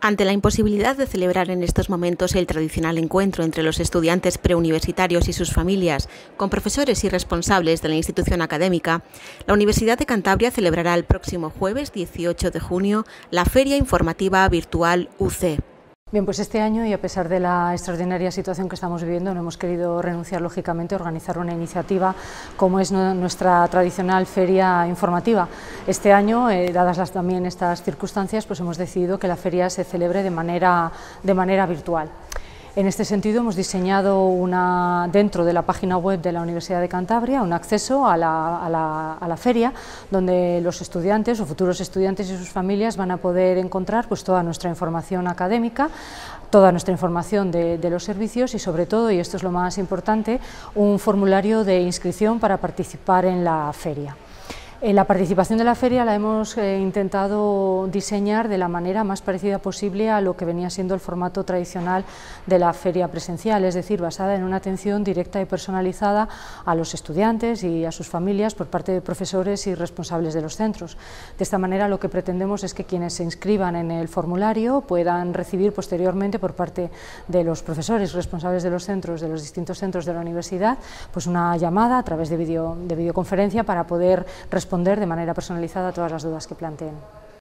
Ante la imposibilidad de celebrar en estos momentos el tradicional encuentro entre los estudiantes preuniversitarios y sus familias, con profesores y responsables de la institución académica, la Universidad de Cantabria celebrará el próximo jueves 18 de junio la Feria Informativa Virtual UC. Bien, pues este año, y a pesar de la extraordinaria situación que estamos viviendo, no hemos querido renunciar lógicamente a organizar una iniciativa como es nuestra tradicional feria informativa. Este año, dadas también estas circunstancias, pues hemos decidido que la feria se celebre de manera virtual. En este sentido hemos diseñado dentro de la página web de la Universidad de Cantabria un acceso a la feria, donde los estudiantes o futuros estudiantes y sus familias van a poder encontrar pues toda nuestra información académica, toda nuestra información de los servicios y sobre todo, y esto es lo más importante, un formulario de inscripción para participar en la feria. La participación de la feria la hemos intentado diseñar de la manera más parecida posible a lo que venía siendo el formato tradicional de la feria presencial, es decir, basada en una atención directa y personalizada a los estudiantes y a sus familias por parte de profesores y responsables de los centros. De esta manera lo que pretendemos es que quienes se inscriban en el formulario puedan recibir posteriormente por parte de los profesores responsables de los centros, de los distintos centros de la universidad, pues una llamada a través de videoconferencia para poder responder de manera personalizada a todas las dudas que planteen.